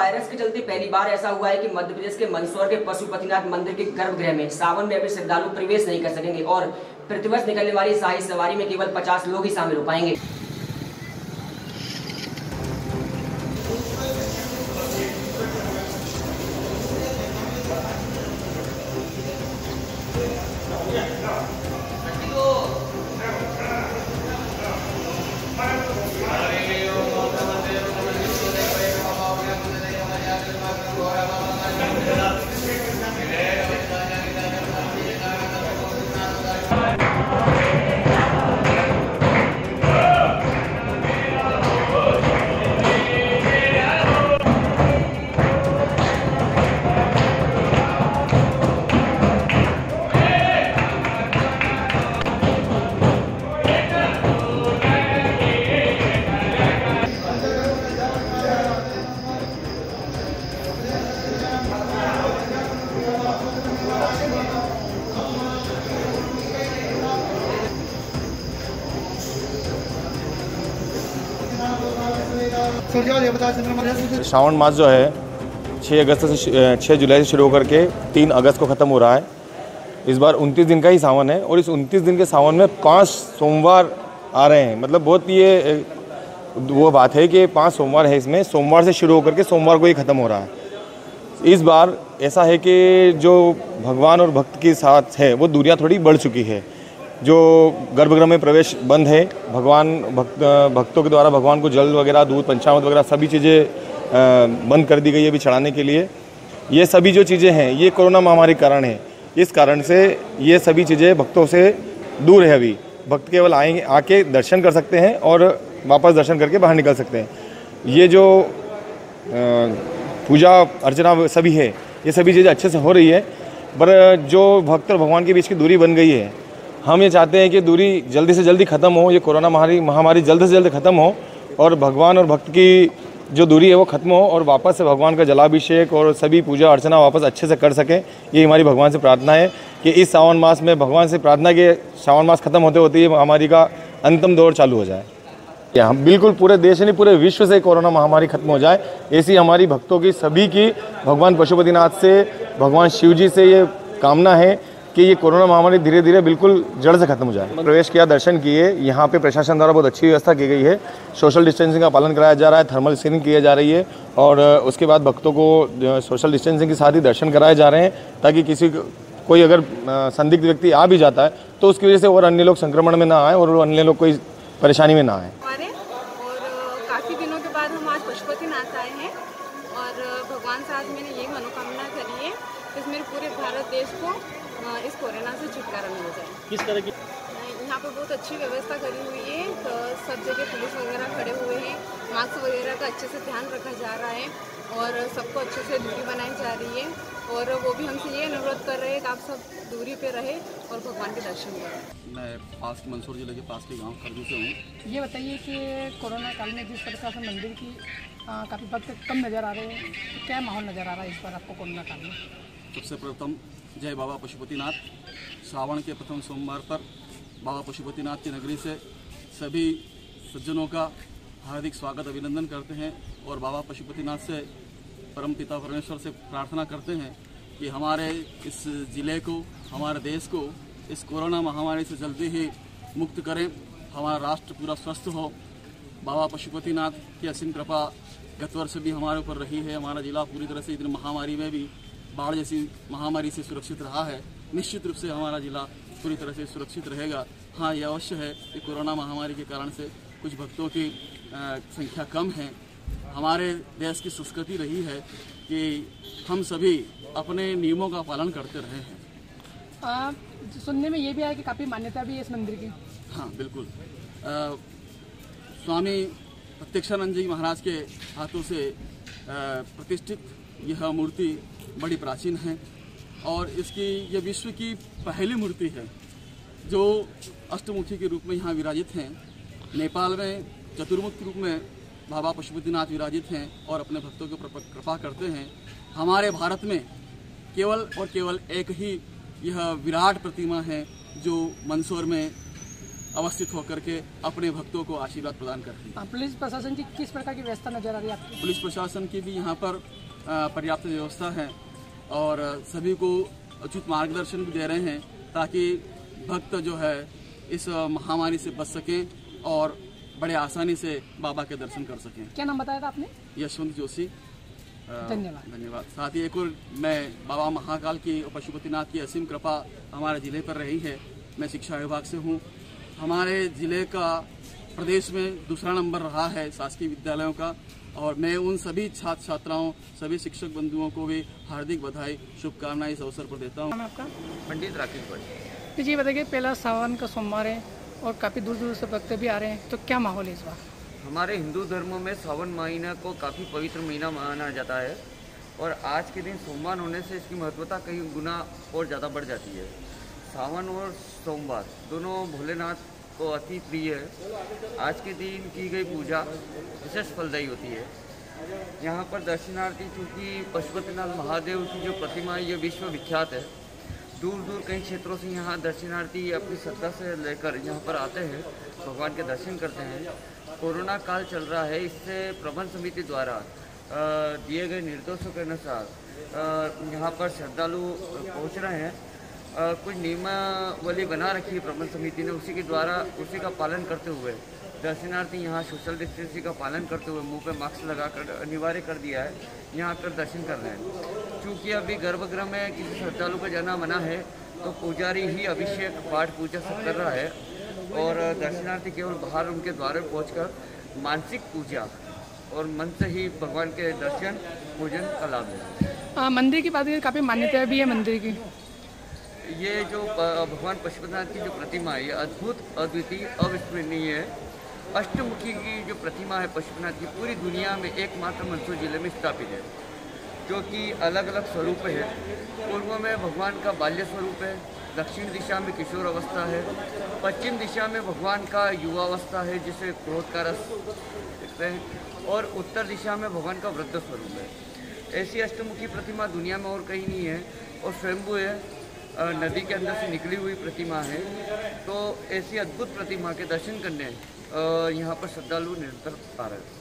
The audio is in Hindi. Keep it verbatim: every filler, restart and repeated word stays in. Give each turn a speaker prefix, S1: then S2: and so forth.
S1: वायरस के चलते पहली बार ऐसा हुआ है कि मध्य प्रदेश के मंदसौर के पशुपतिनाथ मंदिर के गर्भगृह में सावन में अभी श्रद्धालु प्रवेश नहीं कर सकेंगे और प्रतिवर्ष निकलने वाली शाही सवारी में केवल पचास लोग ही शामिल हो पाएंगे।
S2: श्रावण मास जो है छह अगस्त से छह जुलाई से शुरू होकर के तीन अगस्त को ख़त्म हो रहा है। इस बार उनतीस दिन का ही सावन है और इस उनतीस दिन के सावन में पांच सोमवार आ रहे हैं। मतलब बहुत ये वो बात है कि पांच सोमवार है, इसमें सोमवार से शुरू होकर के सोमवार को ही ख़त्म हो रहा है। इस बार ऐसा है कि जो भगवान और भक्त के साथ है वो दूरियाँ थोड़ी बढ़ चुकी है। जो गर्भगृह में प्रवेश बंद है, भगवान भक्त भक्तों के द्वारा भगवान को जल वगैरह दूध पंचामृत वगैरह सभी चीज़ें बंद कर दी गई है अभी चढ़ाने के लिए। ये सभी जो चीज़ें हैं ये कोरोना महामारी के कारण है। इस कारण से ये सभी चीज़ें भक्तों से दूर है। अभी भक्त केवल आएंगे, आके दर्शन कर सकते हैं और वापस दर्शन करके बाहर निकल सकते हैं। ये जो पूजा अर्चना सभी है ये सभी चीज़ें अच्छे से हो रही है, पर जो भक्त और भगवान के बीच की दूरी बन गई है, हम ये चाहते हैं कि दूरी जल्दी से जल्दी ख़त्म हो, ये कोरोना महामारी महामारी जल्द से जल्द ख़त्म हो और भगवान और भक्त की जो दूरी है वो ख़त्म हो और वापस से भगवान का जलाभिषेक और सभी पूजा अर्चना वापस अच्छे से कर सकें। ये हमारी भगवान से प्रार्थना है कि इस सावन मास में भगवान से प्रार्थना के सावन मास ख़त्म होते होते ये महामारी का अंतिम दौर चालू हो जाए। यहाँ बिल्कुल पूरे देश नहीं पूरे विश्व से कोरोना महामारी खत्म हो जाए, ऐसी हमारी भक्तों की सभी की भगवान पशुपतिनाथ से भगवान शिव जी से ये कामना है कि ये कोरोना महामारी धीरे धीरे बिल्कुल जड़ से खत्म हो जाए। प्रवेश किया, दर्शन किए, यहाँ पे प्रशासन द्वारा बहुत अच्छी व्यवस्था की गई है। सोशल डिस्टेंसिंग का पालन कराया जा रहा है, थर्मल स्क्रीनिंग की जा रही है और उसके बाद भक्तों को सोशल डिस्टेंसिंग के साथ ही दर्शन कराए जा रहे हैं ताकि किसी कोई अगर संदिग्ध व्यक्ति आ भी जाता है तो उसकी वजह से और अन्य लोग संक्रमण में ना आए और अन्य लोग कोई परेशानी में ना आए।
S3: और काफ़ी दिनों के बाद हम आज पशुपतिनाथ आए हैं और भगवान से आज मैंने यही मनोकामना करी है कि मेरे पूरे भारत देश को इस कोरोना से छुटकारा मिल जाए। किस तरह की यहाँ पे बहुत अच्छी व्यवस्था करी हुई है, तो सब जगह पुलिस वगैरह खड़े हुए हैं, मास्क वगैरह का अच्छे से ध्यान रखा जा रहा है और सबको अच्छे से दूरी बनाई जा रही है और वो भी हमसे ये अनुरोध कर रहे हैं कि आप सब दूरी पे रहे और भगवान के दर्शन करें।
S4: मैं पास के मंदसौर जिले के पास के गांव खरगू से हूँ।
S5: ये बताइए कि कोरोना काल में जिस प्रकार से मंदिर की काफ़ी भक्त कम नज़र आ रहे हैं, तो क्या माहौल नज़र आ रहा है इस बार आपको कोरोना काल में?
S4: सबसे प्रथम जय बाबा पशुपतिनाथ। श्रावण के प्रथम सोमवार पर बाबा पशुपतिनाथ की नगरी से सभी सज्जनों का हार्दिक स्वागत अभिनंदन करते हैं और बाबा पशुपतिनाथ से परमपिता परमेश्वर से प्रार्थना करते हैं कि हमारे इस ज़िले को, हमारे देश को इस कोरोना महामारी से जल्दी ही मुक्त करें, हमारा राष्ट्र पूरा स्वस्थ हो। बाबा पशुपतिनाथ की असीम कृपा गत वर्ष भी हमारे ऊपर रही है। हमारा जिला पूरी तरह से इतनी महामारी में भी बाढ़ जैसी महामारी से सुरक्षित रहा है। निश्चित रूप से हमारा जिला पूरी तरह से सुरक्षित रहेगा। हाँ, ये अवश्य है कि कोरोना महामारी के कारण से कुछ भक्तों की संख्या कम है। हमारे देश की संस्कृति रही है कि हम सभी अपने नियमों का पालन करते रहे हैं।
S5: आ, सुनने में ये भी आया कि काफ़ी मान्यता भी है इस मंदिर की।
S4: हाँ बिल्कुल, आ, स्वामी प्रत्यक्षानंद जी महाराज के हाथों से प्रतिष्ठित यह मूर्ति बड़ी प्राचीन है और इसकी यह विश्व की पहली मूर्ति है जो अष्टमुखी के रूप में यहाँ विराजित हैं। नेपाल में चतुर्मुख रूप में बाबा पशुपतिनाथ विराजित हैं और अपने भक्तों के ऊपर कृपा करते हैं। हमारे भारत में केवल और केवल एक ही यह विराट प्रतिमा है जो मंदसौर में अवस्थित होकर के अपने भक्तों को आशीर्वाद प्रदान करते हैं।
S5: हाँ, पुलिस प्रशासन की किस प्रकार की व्यवस्था नजर आ रही है आपकी?
S4: पुलिस प्रशासन की भी यहाँ पर पर्याप्त व्यवस्था है और सभी को उचित मार्गदर्शन भी दे रहे हैं ताकि भक्त जो है इस महामारी से बच सकें और बड़े आसानी से बाबा के दर्शन कर सकें।
S5: क्या नाम बताया था आपने?
S4: यशवंत जोशी।
S5: धन्यवाद।
S4: धन्यवाद। साथ ही एक और मैं बाबा महाकाल की और पशुपतिनाथ की असीम कृपा हमारे ज़िले पर रही है। मैं शिक्षा विभाग से हूँ। हमारे ज़िले का प्रदेश में दूसरा नंबर रहा है शासकीय विद्यालयों का और मैं उन सभी छात्र छात्राओं सभी शिक्षक बंधुओं को भी हार्दिक बधाई शुभकामनाएं इस अवसर पर देता हूँ।
S5: आपका?
S6: पंडित राकेश भाई।
S5: जी बताइए, पहला सावन का सोमवार है और काफ़ी दूर दूर से भक्त भी आ रहे हैं, तो क्या माहौल है इस बार?
S6: हमारे हिंदू धर्म में सावन महीना को काफ़ी पवित्र महीना माना जाता है और आज के दिन सोमवार होने से इसकी महत्वता कई गुना और ज़्यादा बढ़ जाती है। सावन और सोमवार दोनों भोलेनाथ को अति प्रिय है। आज के दिन की गई पूजा विशेष फलदायी होती है। यहाँ पर दर्शनार्थी चूँकि पशुपतिनाथ महादेव की जो प्रतिमा है ये विश्व विख्यात है। दूर दूर कई क्षेत्रों से यहाँ दर्शनार्थी अपनी श्रद्धा से लेकर यहाँ पर आते हैं, भगवान के दर्शन करते हैं। कोरोना काल चल रहा है, इससे प्रबंध समिति द्वारा दिए गए निर्देशों के अनुसार यहाँ पर श्रद्धालु पहुँच रहे हैं। आ, कुछ नियमावली बना रखी है प्रबंध समिति ने, उसी के द्वारा उसी का पालन करते हुए दर्शनार्थी यहाँ सोशल डिस्टेंसिंग का पालन करते हुए मुंह पे मास्क लगाकर अनिवार्य कर दिया है, यहाँ आकर दर्शन कर रहे हैं। चूँकि अभी गर्भगृह में किसी श्रद्धालु का जाना मना है तो पुजारी ही अभिषेक पाठ पूजा सब कर रहा है और दर्शनार्थी केवल बाहर उनके द्वार पर पहुँच मानसिक पूजा और मन से ही भगवान के दर्शन पूजन का लाभ है।
S5: मंदिर की बात करें, काफ़ी मान्यता भी है मंदिर की।
S6: ये जो भगवान पशुपतिनाथ की जो प्रतिमा है ये अद्भुत, अद्वितीय, अविस्मरणीय है। अष्टमुखी की जो प्रतिमा है पशुपतिनाथ की पूरी दुनिया में एकमात्र मंदसौर जिले में स्थापित है, जो कि अलग अलग स्वरूप है। पूर्व में भगवान का बाल्य स्वरूप है, दक्षिण दिशा में किशोर अवस्था है, पश्चिम दिशा में भगवान का युवावस्था है जिसे क्रोध का रस देखते हैं और उत्तर दिशा में भगवान का वृद्ध स्वरूप है। ऐसी अष्टमुखी प्रतिमा दुनिया में और कहीं नहीं है और स्वयंभू है, नदी के अंदर से निकली हुई प्रतिमा है। तो ऐसी अद्भुत प्रतिमा के दर्शन करने यहाँ पर श्रद्धालु निरंतर आ रहे हैं।